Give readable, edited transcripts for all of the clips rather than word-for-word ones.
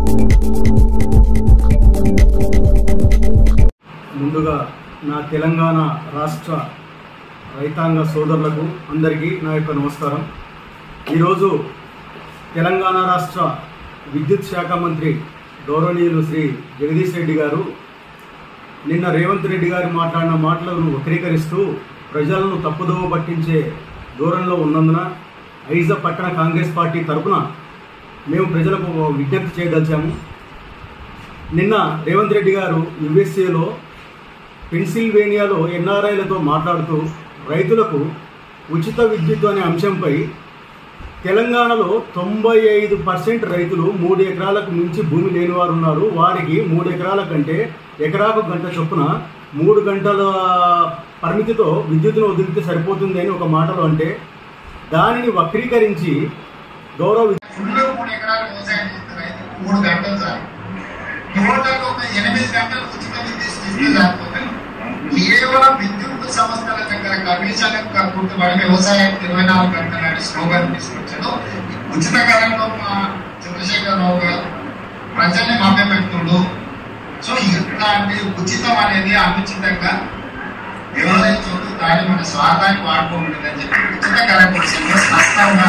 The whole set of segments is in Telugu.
ముందుగా నా తెలంగాణ రాష్ట్ర రైతాంగ సోదరులకు అందరికీ నా యొక్క నమస్కారం. ఈరోజు తెలంగాణ రాష్ట్ర విద్యుత్ శాఖ మంత్రి గౌరవనీయులు శ్రీ జగదీష్ రెడ్డి గారు నిన్న రేవంత్ రెడ్డి గారు మాట్లాడిన మాటలను వక్రీకరిస్తూ ప్రజలను తప్పుదోవ పట్టించే దూరంలో ఉన్నందున ఐజ పట్టణ కాంగ్రెస్ పార్టీ తరఫున మేము ప్రజలకు విజ్ఞప్తి చేయదలిచాము. నిన్న రేవంత్ రెడ్డి గారు యుఎస్ఏలో పెన్సిల్వేనియాలో ఎన్ఆర్ఐలతో మాట్లాడుతూ రైతులకు ఉచిత విద్యుత్ అనే అంశంపై తెలంగాణలో 95% రైతులు 3 ఎకరాలకు మించి భూమి లేని వారు ఉన్నారు. వారికి 3 ఎకరాల కంటే ఎకరాకు గంట చొప్పున 3 గంటల పరిమితితో విద్యుత్తును వదిలితే సరిపోతుంది అని ఒక మాటలో అంటే దానిని వక్రీకరించి గౌరవ 3 ఎకరాలు వ్యవసాయం చేస్తే రైతు 3 గంటలు సార్ టోటల్ ఒక 8 గంటలు ఉచిత విద్యుత్ ఇస్తే సరిపోతుంది. కేవలం విద్యుత్ సంస్థల దగ్గర కమిషన్ గుర్తుపడి వ్యవసాయానికి 24 గంటల నాటి స్లోగన్ తీసుకొచ్చాడు. ఉచిత కాలంలో మా చంద్రశేఖరరావు గారు ప్రజల్ని మభ్యపెడుతుడు. సో ఇట్లాంటి ఉచితం అనేది అనుచితంగా వ్యవహరించుడు, దాన్ని మన స్వార్థాన్ని వాడుకోకూడదని చెప్పి ఉచిత కరెంట్ విషయంలో స్పష్టంగా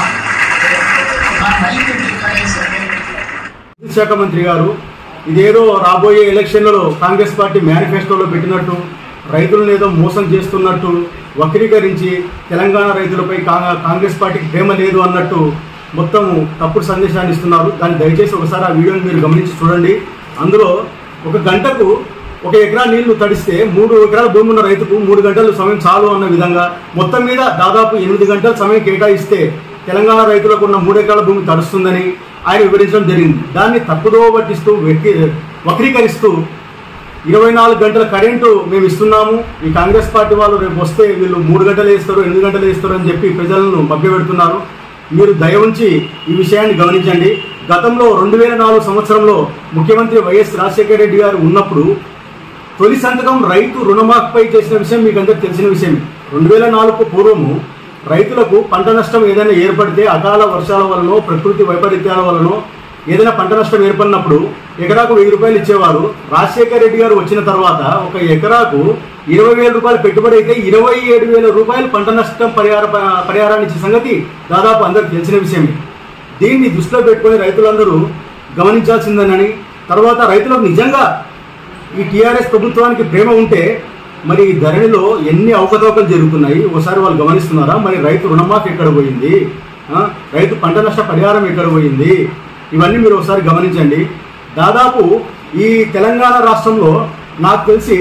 విద్యుత్ శాఖ మంత్రి గారు ఇదేదో రాబోయే ఎలక్షన్లలో కాంగ్రెస్ పార్టీ మేనిఫెస్టోలో పెట్టినట్టు రైతులను ఏదో మోసం చేస్తున్నట్టు వక్రీకరించి తెలంగాణ రైతులపై కాంగ్రెస్ పార్టీకి ప్రేమ లేదు అన్నట్టు మొత్తం తప్పుడు సందేశాన్ని ఇస్తున్నారు. దాన్ని దయచేసి ఒకసారి ఆ వీడియోని మీరు గమనించి చూడండి. అందులో ఒక గంటకు 1 ఎకరా నీళ్లు తడిస్తే 3 ఎకరాల భూమి ఉన్న రైతుకు 3 గంటలు సమయం చాలు అన్న విధంగా మొత్తం మీద దాదాపు 8 గంటల సమయం కేటాయిస్తే తెలంగాణ రైతులకు ఉన్న 3 ఎకరాల భూమి తడుస్తుందని ఆయన వివరించడం జరిగింది. దాన్ని తప్పుదోవ పట్టిస్తూ వక్రీకరిస్తూ 24 గంటల కరెంటు మేము ఇస్తున్నాము, ఈ కాంగ్రెస్ పార్టీ వాళ్ళు రేపు వస్తే వీళ్ళు 3 గంటలు వేస్తారు 8 గంటలు వేస్తారు అని చెప్పి ప్రజలను మభ్యపెడుతున్నారు. మీరు దయ ఉంచి ఈ విషయాన్ని గమనించండి. గతంలో 2004 సంవత్సరంలో ముఖ్యమంత్రి వైఎస్ రాజశేఖర రెడ్డి గారు ఉన్నప్పుడు తొలి సంతకం రైతు రుణమాఫీపై చేసిన విషయం మీకు అందరికీ తెలిసిన విషయమే. 2004కు పూర్వము రైతులకు పంట నష్టం ఏదైనా ఏర్పడితే అకాల వర్షాల వలనో ప్రకృతి వైపరీత్యాల వలనో ఏదైనా పంట నష్టం ఏర్పడినప్పుడు ఎకరాకు 1000 రూపాయలు ఇచ్చేవారు. రాజశేఖర రెడ్డి గారు వచ్చిన తర్వాత ఒక ఎకరాకు 20,000 రూపాయలు పెట్టుబడి అయితే 27,000 రూపాయలు పంట నష్టం పరిహారాన్ని ఇచ్చే సంగతి దాదాపు అందరికి తెలిసిన విషయమే. దీన్ని దృష్టిలో పెట్టుకుని రైతులందరూ గమనించాల్సిందేనని, తర్వాత రైతులకు నిజంగా ఈ టీఆర్ఎస్ ప్రభుత్వానికి ప్రేమ ఉంటే మరి ధరణిలో ఎన్ని అవకతవకలు జరుగుతున్నాయి ఒకసారి వాళ్ళు గమనిస్తున్నారా? మరి రైతు రుణమాఫీ ఎక్కడ పోయింది, రైతు పంట నష్ట పరిహారం ఎక్కడ పోయింది, ఇవన్నీ మీరు ఒకసారి గమనించండి. దాదాపు ఈ తెలంగాణ రాష్ట్రంలో నాకు తెలిసి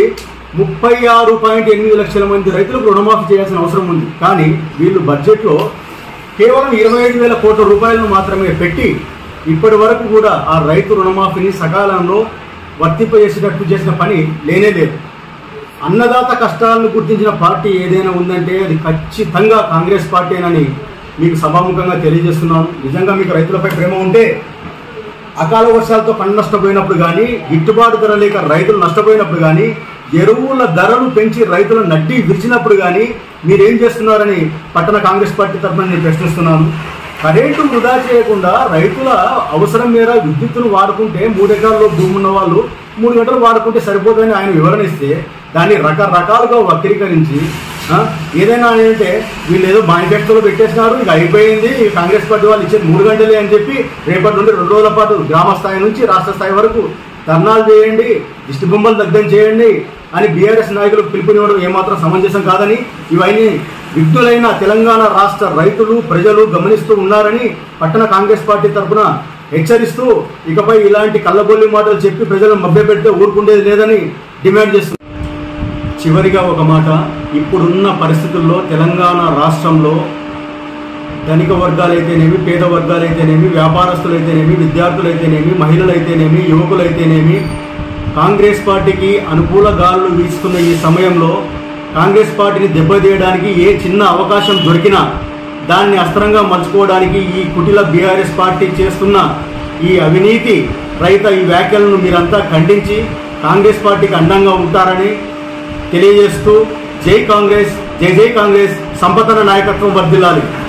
36.8 లక్షల మంది రైతులకు రుణమాఫీ చేయాల్సిన అవసరం ఉంది. కానీ వీళ్ళు బడ్జెట్లో కేవలం 25,000 కోట్ల రూపాయలను మాత్రమే పెట్టి ఇప్పటి వరకు కూడా ఆ రైతు రుణమాఫీని సకాలంలో వర్తింపజేసేటట్టు చేసిన పని లేనే లేదు. అన్నదాత కష్టాలను గుర్తించిన పార్టీ ఏదైనా ఉందంటే అది ఖచ్చితంగా కాంగ్రెస్ పార్టీనని మీకు సభాముఖంగా తెలియజేస్తున్నాను. నిజంగా మీకు రైతులపై ప్రేమ ఉంటే అకాల వర్షాలతో పంట నష్టపోయినప్పుడు కానీ, గిట్టుబాటు ధర లేక రైతులు నష్టపోయినప్పుడు కానీ, ఎరువుల ధరలు పెంచి రైతులను నడ్డి విరిచినప్పుడు కానీ మీరేం చేస్తున్నారని పట్టణ కాంగ్రెస్ పార్టీ తరఫున నేను ప్రశ్నిస్తున్నాను. కరెంటు వృధా చేయకుండా రైతుల అవసరం మేర విద్యుత్తును వాడుకుంటే 3 ఎకరాల్లో భూమి ఉన్న వాళ్ళు 3 గంటలు వాడుకుంటే సరిపోతుందని ఆయన వివరణ ఇస్తే దాన్ని రకరకాలుగా వక్రీకరించి ఏదైనా అంటే వీళ్ళు ఏదో మేనిఫెస్టోలో పెట్టేసినారు, ఇక అయిపోయింది, కాంగ్రెస్ పార్టీ వాళ్ళు ఇచ్చేది 3 గంటలే అని చెప్పి రేపటి నుండి 2 రోజుల పాటు గ్రామ స్థాయి నుంచి రాష్ట్ర స్థాయి వరకు ధర్నాలు చేయండి, దిష్టి బొమ్మలు దగ్ధం చేయండి అని బీఆర్ఎస్ నాయకులకు పిలుపునివ్వడం ఏమాత్రం సమంజసం కాదని, ఇవన్నీ విఘ్నులైన తెలంగాణ రాష్ట్ర రైతులు ప్రజలు గమనిస్తూ ఉన్నారని పట్టణ కాంగ్రెస్ పార్టీ తరఫున హెచ్చరిస్తూ ఇకపై ఇలాంటి కళ్ళబొల్లి మాటలు చెప్పి ప్రజలను మభ్యపెడితే ఊరుకుండేది లేదని డిమాండ్ చేస్తున్నారు. చివరిగా ఒక మాట, ఇప్పుడున్న పరిస్థితుల్లో తెలంగాణ రాష్ట్రంలో ధనిక వర్గాలైతేనేమి, పేద వర్గాలైతేనేమి, వ్యాపారస్తులైతేనేమి, విద్యార్థులైతేనేమి, మహిళలైతేనేమి, యువకులైతేనేమి కాంగ్రెస్ పార్టీకి అనుకూల గాలులు వీస్తున్న ఈ సమయంలో కాంగ్రెస్ పార్టీని దెబ్బతీయడానికి ఏ చిన్న అవకాశం దొరికినా దాన్ని అస్త్రంగా మలుచుకోవడానికి ఈ కుటిల బీఆర్ఎస్ పార్టీ చేస్తున్న ఈ అవినీతి రహిత ఈ వ్యాఖ్యలను మీరంతా ఖండించి కాంగ్రెస్ పార్టీకి అండంగా ఉంటారని తెలియజేస్తూ జై కాంగ్రెస్, జై జై కాంగ్రెస్, సంపతన నాయకత్వం వర్ధిల్లాలి.